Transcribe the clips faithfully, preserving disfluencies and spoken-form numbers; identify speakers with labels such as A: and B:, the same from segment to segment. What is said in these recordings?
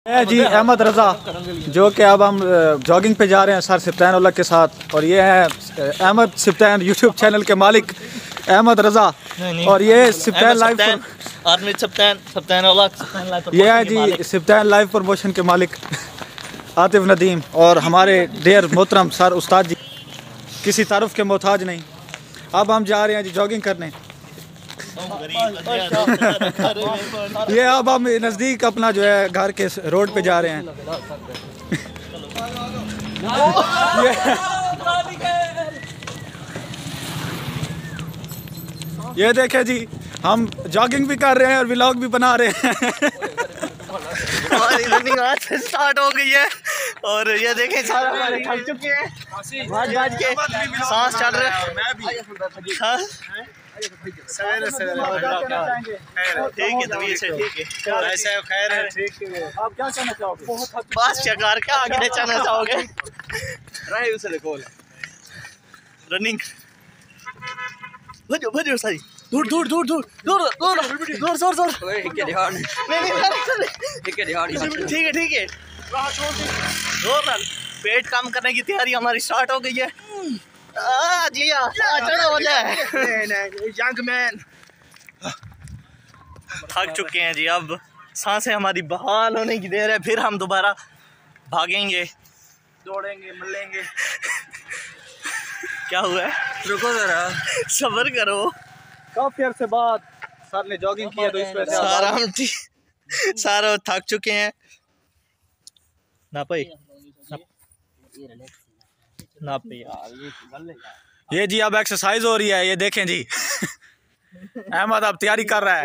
A: है जी अहमद रज़ा, जो कि अब हम जॉगिंग पे जा रहे हैं सर सिप्तान उल्लाह के साथ। और ये है अहमद सिप्तान यूट्यूब चैनल के मालिक अहमद रज़ा, और ये सिप्तान लाइव
B: आदमी सिप्तान सिप्तान उल्लाह,
A: ये है जी सिप्तान लाइव प्रमोशन के मालिक आतिफ नदीम, और हमारे डेयर मोहतरम सर उस्ताद जी किसी तारुफ के मोहताज नहीं। अब हम जा रहे हैं जी जॉगिंग करने। ये अब हम नज़दीक अपना जो है घर के रोड पे जा रहे हैं। ये, ये देखें जी, हम जॉगिंग भी कर रहे हैं और व्लॉग भी बना रहे हैं।
B: हमारी रनिंग आज से स्टार्ट हो गई है और ये देखें सारे हमारे थक चुके हैं, भाज भाज के सांस चल रहा है। सवेरे सवेरे ठीक है, तबीयत से ठीक है, ऐसे खैर है, ठीक है।
A: आप क्या कहना चाहोगे?
B: बस चकार क्या आगे जाना चाहोगे? रहे उसे देखो रनिंग भजो भजो सारी दूर दूर दूर दूर दूर दूर दूर जोर जोर ठीक है ध्यान ठीक है ध्यान ठीक है ठीक है जोर पेट काम करने की तैयारी हमारी स्टार्ट हो गई है। आ जी आ चढ़ो हो जाए यंग मैन। थक चुके हैं जी, अब सांसें हमारी बहाल होने की देर है, फिर हम दोबारा भागेंगे दौड़ेंगे मलेंगे। क्या हुआ है? रुको जरा सब्र करो।
A: काफी अरसे बाद सर ने जॉगिंग की है, तो इस वजह से
B: सारा हम सारा थक चुके हैं ना भाई ना भाई।
A: ये जी अब एक्सरसाइज हो रही है, ये देखें जी। अहमद अब तैयारी कर रहा है,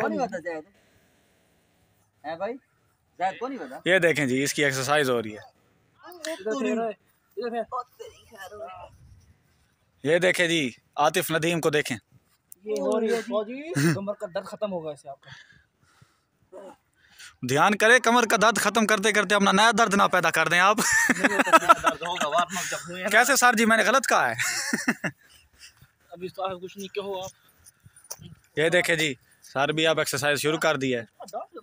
A: ये देखें जी इसकी एक्सरसाइज हो रही है। ये देखें जी आतिफ नदीम को देखें,
C: ये हो रही है जी, कमर का दर्द खत्म होगा इससे आपका।
A: ध्यान करें कमर का दर्द खत्म करते करते अपना नया दर्द ना पैदा कर दें आप। कैसे सर जी, मैंने गलत कहा है?
C: अभी तो कुछ नहीं कहो आप।
A: ये देखें जी सर भी अब एक्सरसाइज शुरू कर दी है।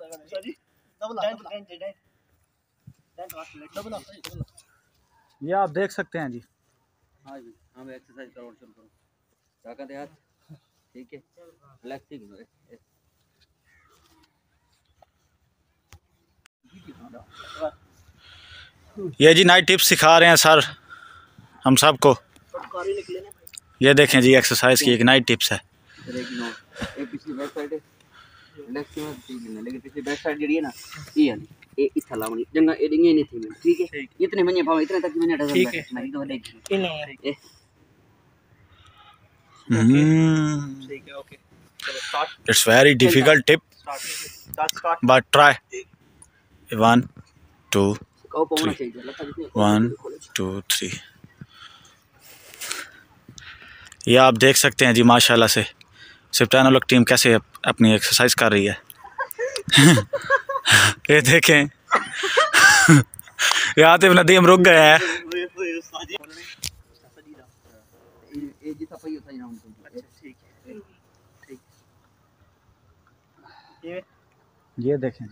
A: ये आप देख सकते हैं जी।
D: हाँ जी हम एक्सरसाइज करो शुरू करो क्या कहते हैं ठीक है रिलैक्स ठीक है।
A: ये जी नाइट टिप्स सिखा रहे हैं सर हम सबको। ये देखें जी एक्सरसाइज की एक नाइट टिप्स है।
D: एक पिछली बैक साइड है रिलैक्स में ठीक है, लेकिन पिछली बैक साइड जड़ी है ना ये है ये इस लावनी जंगा ये डिंगे नहीं थी मैं ठीक है इतने महीने भाव इतने तक मैंने हटा
C: ठीक है
D: नहीं तो लेगी
C: नहीं
B: ठीक है ओके चलो start.
A: It's very difficult tip but try. One two one two three. ये आप देख सकते हैं जी माशाल्लाह से सिप्तान उल्लाह टीम कैसे अपनी एक्सरसाइज कर रही है। ये देखें ये आतिफ नदीम रुक गए हैं। ये देखें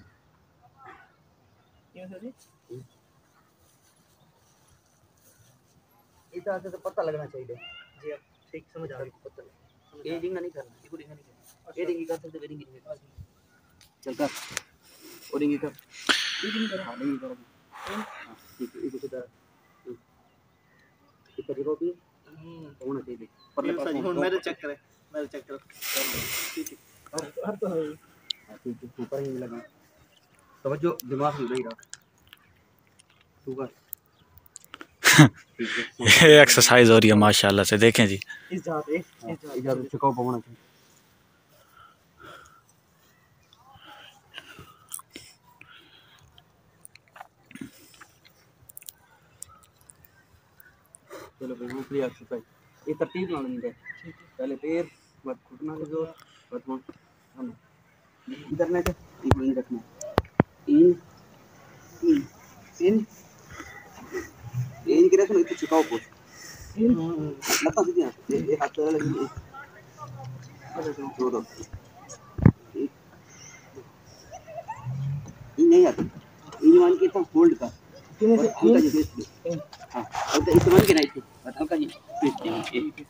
D: इतना से तो पता लगना चाहिए जी आप ठीक समझ आ रही पता ये डिंगा नहीं करना ये डिंगा नहीं करना ये डिंगी कर सकते वेडिंग नहीं कर चल कर और डिंगी कर ये डिंगी कर हां नहीं कर हां ठीक है इधर इधर इधर देखो भी होना चाहिए पर
B: मेरे चेक करे मेरे चेक करो ठीक है
D: हर तो है ठीक है ऊपर ही लगा तवज्जो दिमाग में नहीं रख ऊपर।
A: ये एक्सरसाइज हो रही है माशाल्लाह से, देखें जी
D: इस जाते इस जाते चुकाओ पवना चाहिए। चलो भाई दूसरी एक्सरसाइज ये तरतीब ना लेंगे ठीक है पहले पैर बाद घुटना के जोर बाद हम इधर ना के इन रखना इन इन इन इन करे तो चुकाओ पोस्ट लता सीधी ये हाथ लगे दो दो ये नहीं आती ये मान के तो होल्ड कर हल्का जी फेस हां हल्का इस मान के ना इसे हल्का जी फेस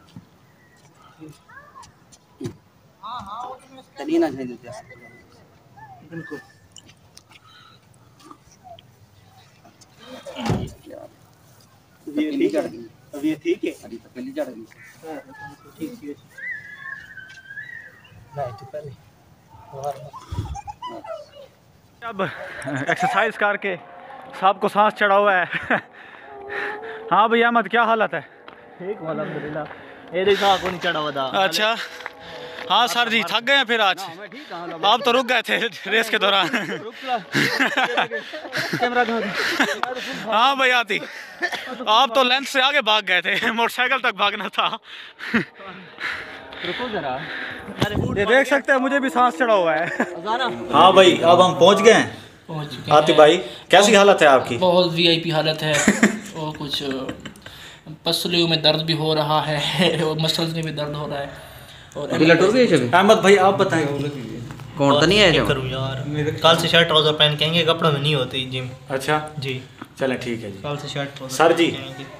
D: हां हां वो तो मैं तनी ना जाने देते बिल्कुल
B: ये ठीक है अब ये ठीक है
D: अभी तो पहली चढ़ गई
B: हां ठीक है नहीं तो पहले
A: अब एक्सरसाइज करके सबको सांस चढ़ा हुआ है। हाँ भाई अहमद क्या हालत है?
B: ठीक अल्हम्दुलिल्लाह ये देखा को नहीं चढ़ा हुआ था।
A: अच्छा हाँ सर जी थक गए हैं फिर आज? आप तो रुक गए थे रेस के दौरान। हाँ भाई आती आप तो लेंथ से आगे भाग गए थे, मोटरसाइकिल तक भागना था।
D: रुको जरा
A: ये देख सकते हैं मुझे भी सांस चढ़ा हुआ है। हाँ भाई अब हम पहुंच गए हैं।
C: पहुंच चुके
A: आतिफ भाई कैसी हालत है आपकी?
C: बहुत वीआईपी हालत है और कुछ पसलियों में दर्द भी हो रहा है और मसल्स में भी दर्द हो रहा है। और
A: अहमद भाई आप बताएं
D: कौन तो नहीं है जो
B: करूं यार कल से शर्ट ट्राउजर पहन के आएंगे, कपड़ों में नहीं होती जिम।
A: अच्छा
B: जी
A: चलें ठीक है जी।
B: कल से शर्ट ट्राउजर
A: सर जी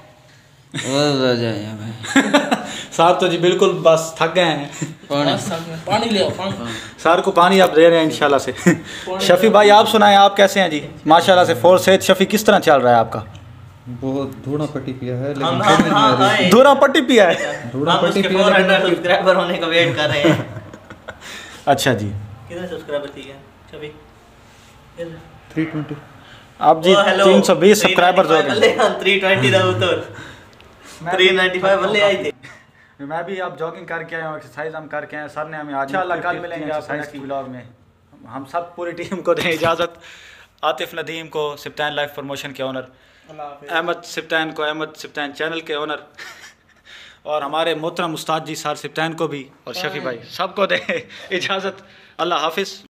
A: साहब तो जी बिल्कुल बस थक गए हैं।
C: पानी ले आओ पानी।
A: सर को पानी आप दे रहे हैं इंशाल्लाह से। शफी भाई आप सुनाएं आप कैसे हैं जी? माशाल्लाह से फोर सेहत। शफी किस तरह चल रहा है आपका?
E: बहुत धूड़ा पट्टी पिया है
B: हम
E: लेकिन
B: हम हां आए
A: धूरा पट्टी पिया है?
E: धूड़ा
B: हम
E: पट्टी
B: उसके
E: पिया
B: चार सौ
E: लेकिन
B: सब्सक्राइबर होने का वेट कर रहे हैं।
A: अच्छा जी
B: कितने सब्सक्राइबर थी है छवि?
E: थ्री ट्वेंटी
A: आप जी तीन सौ बीस सब्सक्राइबर्स हो गए।
B: तीन सौ बीस दा उतर तीन सौ पचानवे बल्ले आई थे।
A: मैं भी अब जॉगिंग करके आया हूँ, एक्सरसाइज हम करके आए। सर ने हमें आज इंशाल्लाह कल मिलेंगे एक्सरसाइज की व्लॉग में। हम सब पूरी टीम को दें इजाज़त। आतिफ नदीम को सिप्तान लाइफ प्रमोशन के ओनर, अहमद सिप्तान को अहमद सिप्तान चैनल के ओनर, और हमारे मोहतरम उस्ताद जी सर सिप्तान को भी, और शफी भाई सबको दें इजाज़त। अल्लाह हाफिज़।